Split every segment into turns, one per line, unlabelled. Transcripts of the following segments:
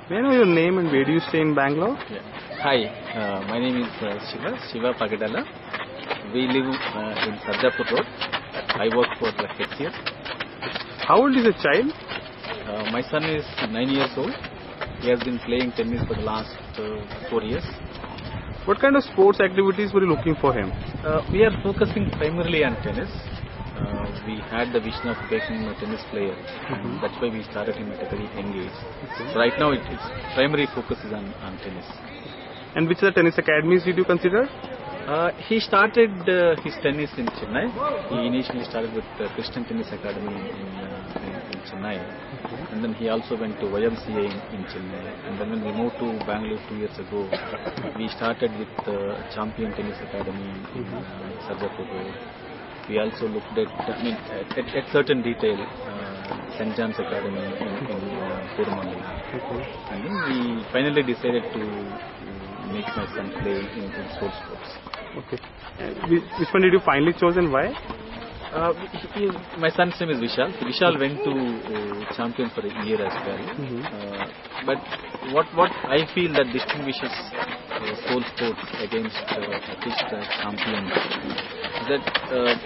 May I know your name and where do you stay in Bangalore?
Yeah. Hi, my name is Shiva Pagadala. We live in Sarjapur Road. I work for the HCL.
How old is the child?
My son is 9 years old. He has been playing tennis for the last 4 years.
What kind of sports activities were you looking for him?
We are focusing primarily on tennis. We had the vision of becoming a tennis player. That's why we started him at a very young age. So right now, its primary focus is on tennis.
And which are the tennis academies did you consider?
He started his tennis in Chennai. He initially started with the Christian Tennis Academy in Chennai. And then he also went to YMCA in Chennai. And then when we moved to Bangalore 2 years ago, we started with the Champion Tennis Academy in Sarjapur Road. We also looked at certain detail, St. John's Academy in Kurumandala. And then we finally decided to make my son play in soul sports.
Okay. Which one did you finally choose and why?
My son's name is Vishal. Vishal went to Champion for a year as well. But what I feel that distinguishes soul sports against at least Champion is that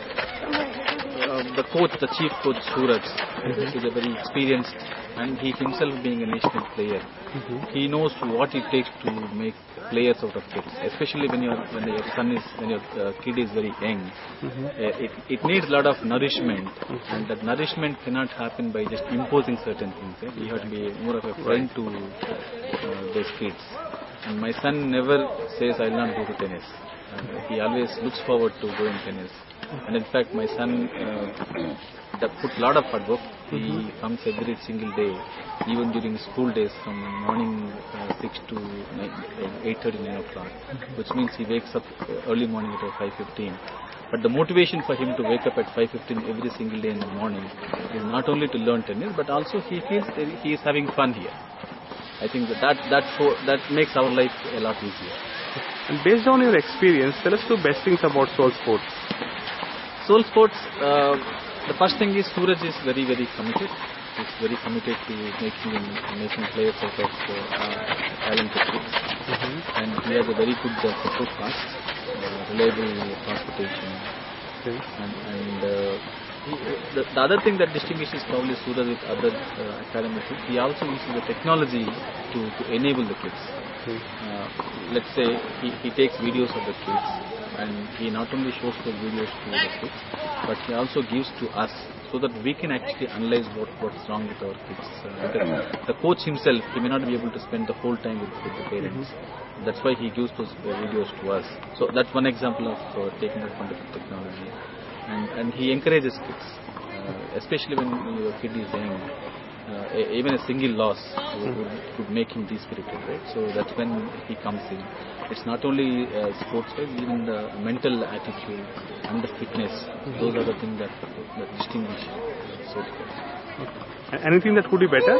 the coach, the chief coach Suraj, is a very experienced, and he himself being a national player, he knows what it takes to make players out of kids. Especially when your kid is very young, it needs a lot of nourishment, and that nourishment cannot happen by just imposing certain things. Right? You have to be more of a friend to those kids. And my son never says, "I will not go to tennis." He always looks forward to going tennis. And in fact, my son put a lot of hard work. He comes every single day, even during school days, from morning 6 to 8:30, 9 o'clock, which means he wakes up early morning at 5:15. But the motivation for him to wake up at 5:15 every single day in the morning is not only to learn tennis, but also he feels that he is having fun here. I think that makes our life a lot easier.
And based on your experience, tell us 2 best things about soul sports.
Soul sports, the first thing is Suraj is very, very committed. He's very committed to making players out of talented kids. And he has a very good support cast, reliable transportation. And the other thing that distinguishes probably Suraj with other academies is he also uses the technology to enable the kids. Let's say he takes videos of the kids, and he not only shows those videos to the kids, but he also gives to us so that we can actually analyze what's wrong with our kids. The coach himself, he may not be able to spend the whole time with the parents. That's why he gives those videos to us. So that's one example of taking advantage of technology. And he encourages kids, especially when your kid is young. Even a single loss could make him de-spirited, right? So that's when he comes in. It's not only sports-wise, even the mental attitude and the fitness. Those are the things that distinguish soul sports.
Anything that could be better?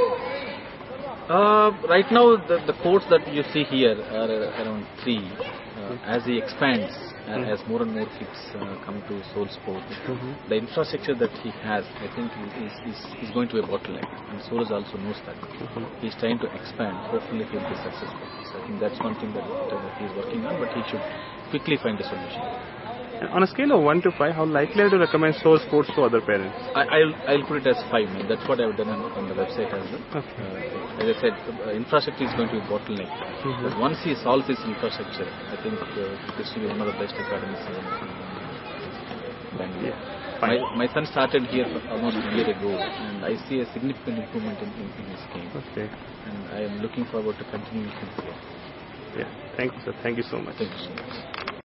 Right now, the courts that you see here are around 3. As he expands, as more and more kids come to soul sport, the infrastructure that he has, I think, is going to be a bottleneck. And Suraj also knows that. He's trying to expand. Hopefully, he'll be successful. So I think that's one thing that he's working on, but he should quickly find a solution.
On a scale of 1 to 5, how likely are you to recommend soul sports to other parents?
I'll put it as 5. That's what I've done on the website as well. As I said, infrastructure is going to be a bottleneck. But once he solves his infrastructure, I think this will be one of the best academies in Bangalore. Yeah. My son started here almost a year ago, and I see a significant improvement in his game. And I am looking forward to continuing him here.
Yeah. Thank you, sir. Thank you so much.
Thank you so much.